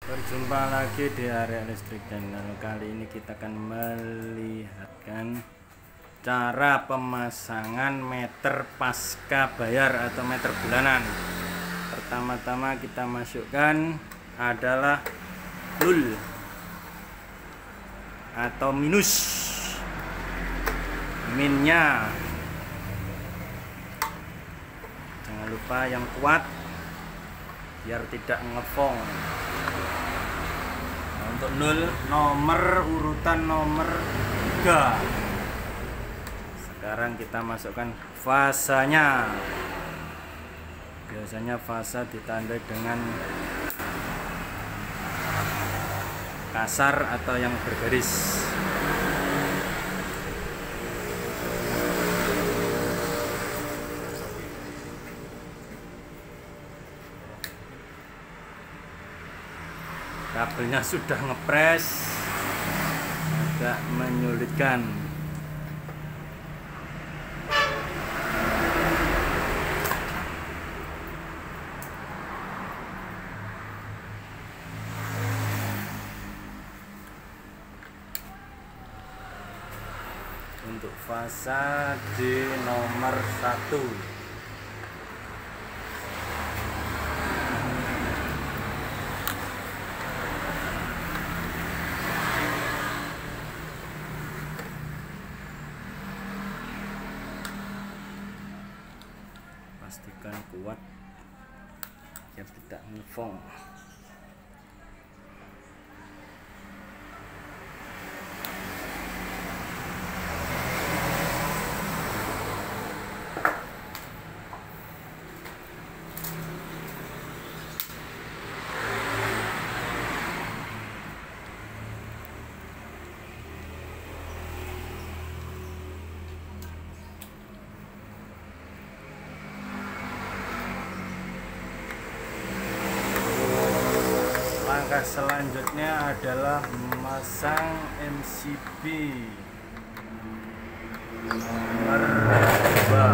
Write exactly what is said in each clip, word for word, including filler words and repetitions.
Berjumpa lagi di area listrik channel. Kali ini kita akan melihatkan cara pemasangan meter pasca bayar atau meter bulanan. Pertama-tama kita masukkan adalah nol atau minus, minnya jangan lupa yang kuat biar tidak ngefong. Nah, untuk nol, nomor urutan nomor tiga. Sekarang kita masukkan fasanya. Biasanya fasa ditandai dengan kasar atau yang bergaris. Kabelnya sudah ngepres, agak menyulitkan. Untuk fasa di nomor satu. Pastikan kuat biar tidak ngefong. Langkah selanjutnya adalah memasang M C B nomor dua.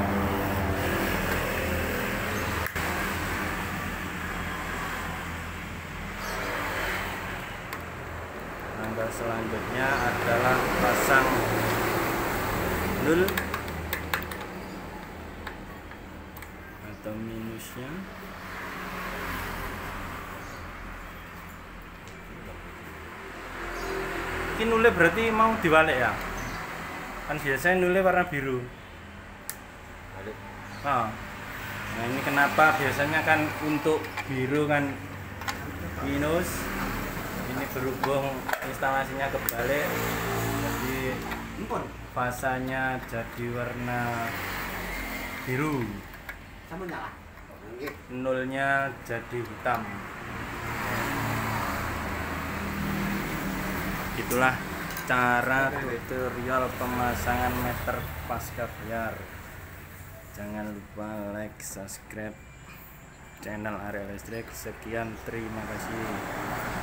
Langkah selanjutnya adalah pasang nol atau minusnya. Ini nulnya berarti mau diwalik ya? Kan biasanya nulnya warna biru. Oh. Nah ini kenapa biasanya kan untuk biru kan minus, ini berhubung instalasinya kebalik, jadi fasanya jadi warna biru, nolnya jadi hitam. Itulah cara tutorial pemasangan meter pasca bayar. Jangan lupa like, subscribe channel Area Listrik. Sekian, terima kasih.